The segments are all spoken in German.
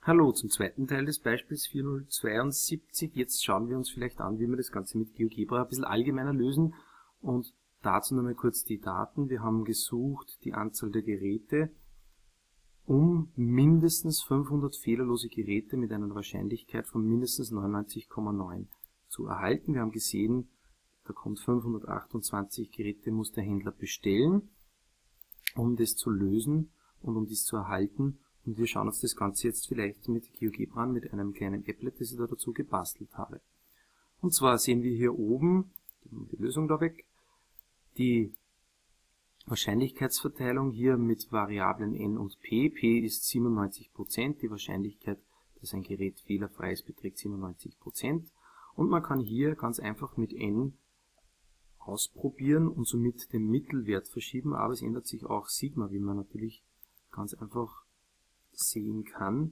Hallo zum zweiten Teil des Beispiels 4072. Jetzt schauen wir uns vielleicht an, wie wir das Ganze mit GeoGebra ein bisschen allgemeiner lösen. Und dazu nochmal kurz die Daten. Wir haben gesucht die Anzahl der Geräte, um mindestens 500 fehlerlose Geräte mit einer Wahrscheinlichkeit von mindestens 99,9 zu erhalten. Wir haben gesehen, da kommt 528 Geräte, muss der Händler bestellen, um das zu lösen und um dies zu erhalten. Und wir schauen uns das Ganze jetzt vielleicht mit GeoGebra an, mit einem kleinen Applet, das ich da dazu gebastelt habe. Und zwar sehen wir hier oben, die Lösung da weg, die Wahrscheinlichkeitsverteilung hier mit Variablen n und p. P ist 97%, die Wahrscheinlichkeit, dass ein Gerät fehlerfrei ist, beträgt 97%. Und man kann hier ganz einfach mit n ausprobieren und somit den Mittelwert verschieben, aber es ändert sich auch Sigma, wie man natürlich ganz einfach sehen kann,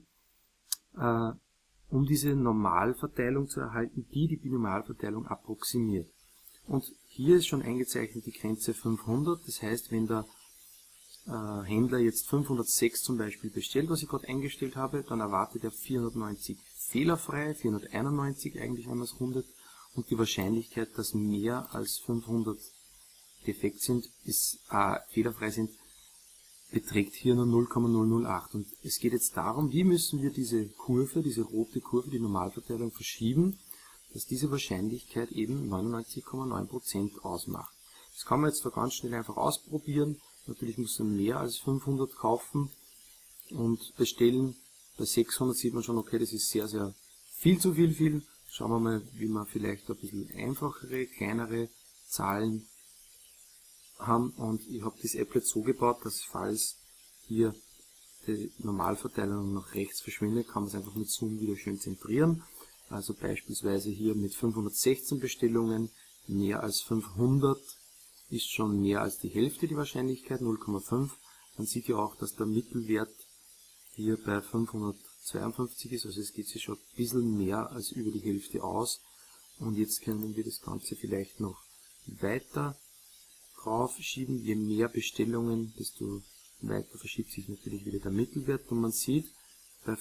um diese Normalverteilung zu erhalten, die Binomialverteilung approximiert. Und hier ist schon eingezeichnet die Grenze 500, das heißt, wenn der Händler jetzt 506 zum Beispiel bestellt, was ich gerade eingestellt habe, dann erwartet er 490 fehlerfrei, 491 eigentlich, wenn man es rundet, und die Wahrscheinlichkeit, dass mehr als 500 defekt sind, fehlerfrei sind, beträgt hier nur 0,008. Und es geht jetzt darum, wie müssen wir diese Kurve, diese rote Kurve, die Normalverteilung verschieben, dass diese Wahrscheinlichkeit eben 99,9% ausmacht. Das kann man jetzt da ganz schnell einfach ausprobieren. Natürlich muss man mehr als 500 kaufen und bestellen. Bei 600 sieht man schon, okay, das ist sehr, sehr viel zu viel. Schauen wir mal, wie wir vielleicht ein bisschen einfachere, kleinere Zahlen haben, und ich habe das Applet so gebaut, dass falls hier die Normalverteilung nach rechts verschwindet, kann man es einfach mit Zoom wieder schön zentrieren. Also beispielsweise hier mit 516 Bestellungen, mehr als 500 ist schon mehr als die Hälfte die Wahrscheinlichkeit, 0,5. Man sieht ja auch, dass der Mittelwert hier bei 552 ist, also es geht sich schon ein bisschen mehr als über die Hälfte aus. Und jetzt können wir das Ganze vielleicht noch weiter schieben. Je mehr Bestellungen, desto weiter verschiebt sich natürlich wieder der Mittelwert. Und man sieht, bei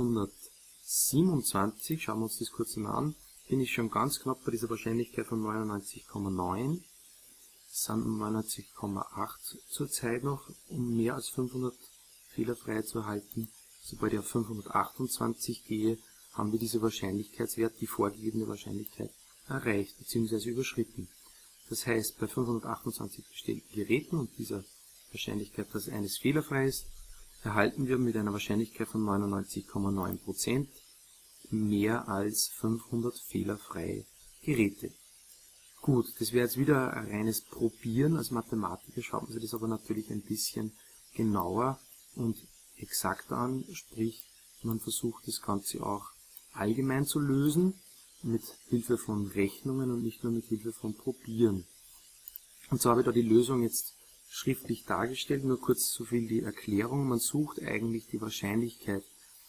527, schauen wir uns das kurz mal an, bin ich schon ganz knapp bei dieser Wahrscheinlichkeit von 99,9. Das sind 99,8 zurzeit noch, um mehr als 500 fehlerfrei zu erhalten. Sobald ich auf 528 gehe, haben wir diese Wahrscheinlichkeitswert, die vorgegebene Wahrscheinlichkeit, erreicht bzw. überschritten. Das heißt, bei 528 bestellten Geräten und dieser Wahrscheinlichkeit, dass eines fehlerfrei ist, erhalten wir mit einer Wahrscheinlichkeit von 99,9% mehr als 500 fehlerfreie Geräte. Gut, das wäre jetzt wieder ein reines Probieren. Als Mathematiker schaut man sich das aber natürlich ein bisschen genauer und exakter an, sprich, man versucht das Ganze auch allgemein zu lösen, mit Hilfe von Rechnungen und nicht nur mit Hilfe von Probieren. Und so habe ich da die Lösung jetzt schriftlich dargestellt, nur kurz so viel die Erklärung. Man sucht eigentlich die Wahrscheinlichkeit,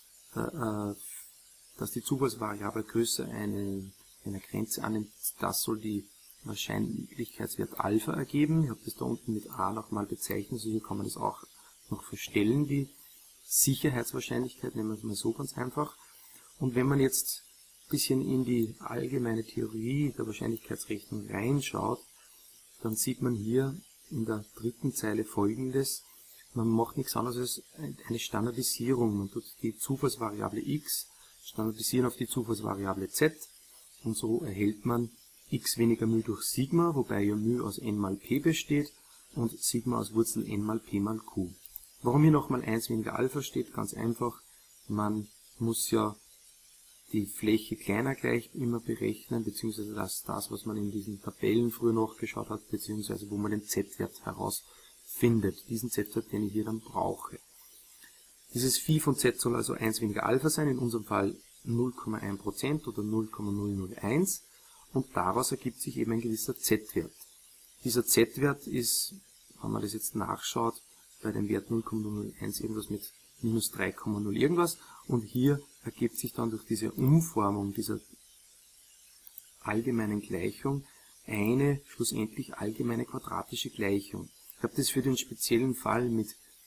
dass die Zufallsvariable größer einer Grenze annimmt. Das soll die Wahrscheinlichkeitswert Alpha ergeben. Ich habe das da unten mit A nochmal bezeichnet, so hier kann man das auch noch verstellen, die Sicherheitswahrscheinlichkeit, nehmen wir es mal so ganz einfach. Und wenn man jetzt bisschen in die allgemeine Theorie der Wahrscheinlichkeitsrechnung reinschaut, dann sieht man hier in der dritten Zeile Folgendes. Man macht nichts anderes als eine Standardisierung. Man tut die Zufallsvariable x standardisieren auf die Zufallsvariable z, und so erhält man x weniger μ durch Sigma, wobei ja μ aus n mal p besteht und Sigma aus Wurzel n mal p mal q. Warum hier nochmal 1 weniger Alpha steht? Ganz einfach, man muss ja die Fläche kleiner gleich immer berechnen, beziehungsweise das, was man in diesen Tabellen früher nachgeschaut hat, beziehungsweise wo man den Z-Wert herausfindet. Diesen Z-Wert, den ich hier dann brauche. Dieses Phi von Z soll also 1 weniger Alpha sein, in unserem Fall 0,1% oder 0,001, und daraus ergibt sich eben ein gewisser Z-Wert. Dieser Z-Wert ist, wenn man das jetzt nachschaut, bei dem Wert 0,001 irgendwas mit minus 3,0 irgendwas, und hier ergibt sich dann durch diese Umformung dieser allgemeinen Gleichung eine schlussendlich allgemeine quadratische Gleichung. Ich habe das für den speziellen Fall mit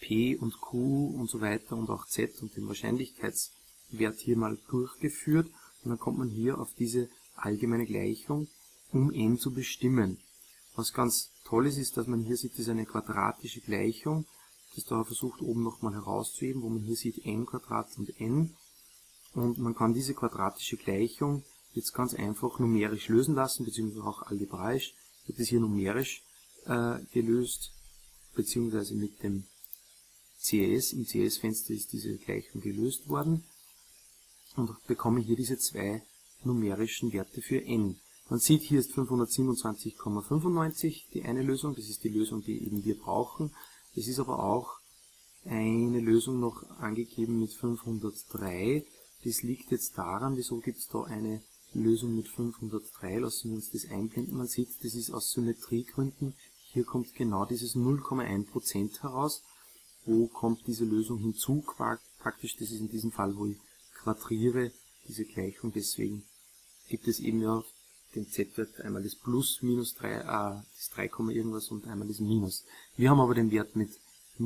P und Q und so weiter und auch Z und den Wahrscheinlichkeitswert hier mal durchgeführt und dann kommt man hier auf diese allgemeine Gleichung, um n zu bestimmen. Was ganz toll ist, dass man hier sieht, das ist eine quadratische Gleichung, das da versucht oben nochmal herauszuheben, wo man hier sieht n Quadrat und n. Und man kann diese quadratische Gleichung jetzt ganz einfach numerisch lösen lassen, beziehungsweise auch algebraisch. Ich habe das hier numerisch gelöst, beziehungsweise mit dem CS. Im CS-Fenster ist diese Gleichung gelöst worden und bekomme hier diese zwei numerischen Werte für n. Man sieht, hier ist 527,95 die eine Lösung, das ist die Lösung, die eben wir brauchen. Es ist aber auch eine Lösung noch angegeben mit 503. Das liegt jetzt daran, wieso gibt es da eine Lösung mit 503, lassen wir uns das einblenden. Man sieht, das ist aus Symmetriegründen, hier kommt genau dieses 0,1% heraus. Wo kommt diese Lösung hinzu? Praktisch, das ist in diesem Fall, wo ich quadriere, diese Gleichung, deswegen gibt es eben ja den Z-Wert, einmal das Plus, minus 3, das 3, irgendwas und einmal das Minus. Wir haben aber den Wert mit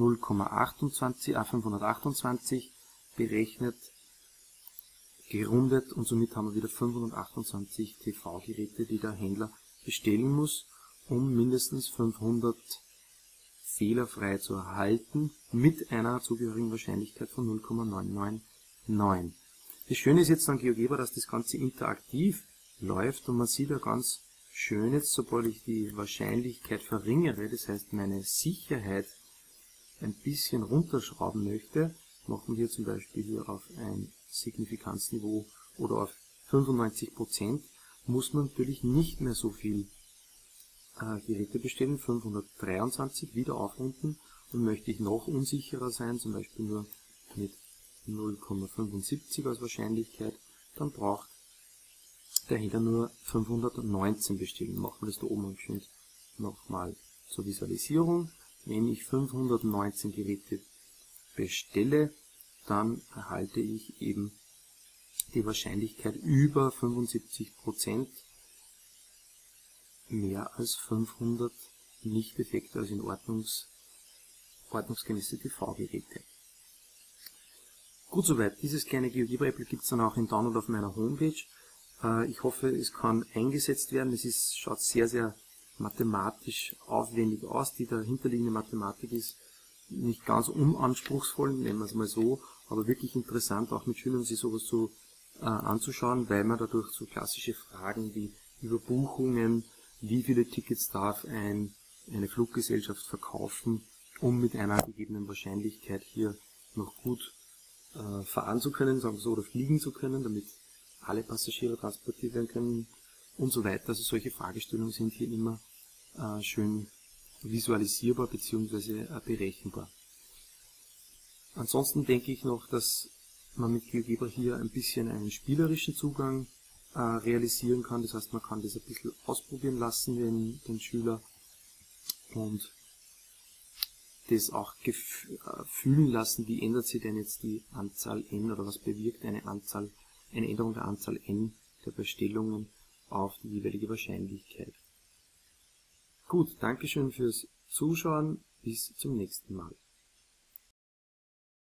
528 berechnet, gerundet und somit haben wir wieder 528 TV-Geräte, die der Händler bestellen muss, um mindestens 500 fehlerfrei zu erhalten, mit einer zugehörigen Wahrscheinlichkeit von 0,999. Das Schöne ist jetzt an GeoGebra, dass das Ganze interaktiv läuft und man sieht ja ganz schön jetzt, sobald ich die Wahrscheinlichkeit verringere, das heißt meine Sicherheit ein bisschen runterschrauben möchte, machen wir zum Beispiel hier auf ein Signifikanzniveau oder auf 95%, muss man natürlich nicht mehr so viel Geräte bestellen, 523, wieder aufrunden, und möchte ich noch unsicherer sein, zum Beispiel nur mit 0,75 als Wahrscheinlichkeit, dann braucht der Händler nur 519 bestellen. Machen wir das da oben schön nochmal zur Visualisierung. Wenn ich 519 Geräte bestelle, dann erhalte ich eben die Wahrscheinlichkeit über 75%, mehr als 500 nicht defekte, also in ordnungsgemäße TV-Geräte. Gut soweit. Dieses kleine GeoGebra-App gibt es dann auch in Download auf meiner Homepage. Ich hoffe, es kann eingesetzt werden. Es schaut sehr, sehr mathematisch aufwendig aus. Die dahinterliegende Mathematik ist nicht ganz unanspruchsvoll, nennen wir es mal so, aber wirklich interessant, auch mit Schülern sich sowas anzuschauen, weil man dadurch so klassische Fragen wie Überbuchungen, wie viele Tickets darf eine Fluggesellschaft verkaufen, um mit einer gegebenen Wahrscheinlichkeit hier noch gut fahren zu können, sagen wir so, oder fliegen zu können, damit alle Passagiere transportiert werden können und so weiter. Also solche Fragestellungen sind hier immer schön visualisierbar bzw. berechenbar. Ansonsten denke ich noch, dass man mit GeoGebra hier ein bisschen einen spielerischen Zugang realisieren kann. Das heißt, man kann das ein bisschen ausprobieren lassen, den Schüler, und das auch fühlen lassen, wie ändert sich denn jetzt die Anzahl n oder was bewirkt eine Änderung der Anzahl n der Bestellungen auf die jeweilige Wahrscheinlichkeit. Gut, Dankeschön fürs Zuschauen, bis zum nächsten Mal.